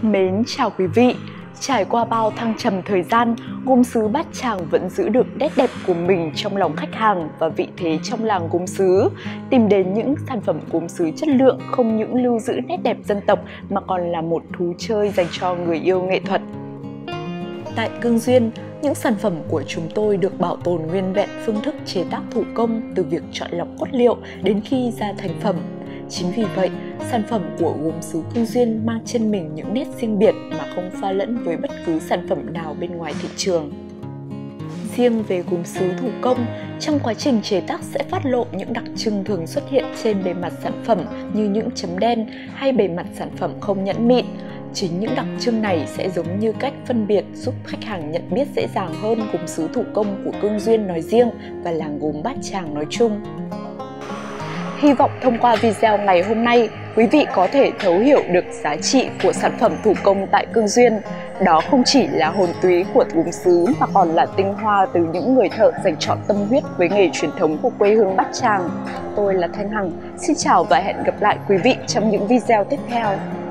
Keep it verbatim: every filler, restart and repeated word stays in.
Mến chào quý vị. Trải qua bao thăng trầm thời gian, gốm sứ Bát Tràng vẫn giữ được nét đẹp của mình trong lòng khách hàng và vị thế trong làng gốm sứ. Tìm đến những sản phẩm gốm sứ chất lượng không những lưu giữ nét đẹp dân tộc mà còn là một thú chơi dành cho người yêu nghệ thuật. Tại Cương Duyên, những sản phẩm của chúng tôi được bảo tồn nguyên vẹn phương thức chế tác thủ công từ việc chọn lọc cốt liệu đến khi ra thành phẩm. Chính vì vậy, sản phẩm của gốm sứ Cương Duyên mang trên mình những nét riêng biệt mà không pha lẫn với bất cứ sản phẩm nào bên ngoài thị trường. Riêng về gốm sứ thủ công, trong quá trình chế tác sẽ phát lộ những đặc trưng thường xuất hiện trên bề mặt sản phẩm như những chấm đen hay bề mặt sản phẩm không nhẵn mịn. Chính những đặc trưng này sẽ giống như cách phân biệt giúp khách hàng nhận biết dễ dàng hơn gốm sứ thủ công của Cương Duyên nói riêng và làng gốm Bát Tràng nói chung. Hy vọng thông qua video ngày hôm nay, quý vị có thể thấu hiểu được giá trị của sản phẩm thủ công tại Cương Duyên. Đó không chỉ là hồn túy của gốm sứ mà còn là tinh hoa từ những người thợ dành trọn tâm huyết với nghề truyền thống của quê hương Bát Tràng. Tôi là Thanh Hằng, xin chào và hẹn gặp lại quý vị trong những video tiếp theo.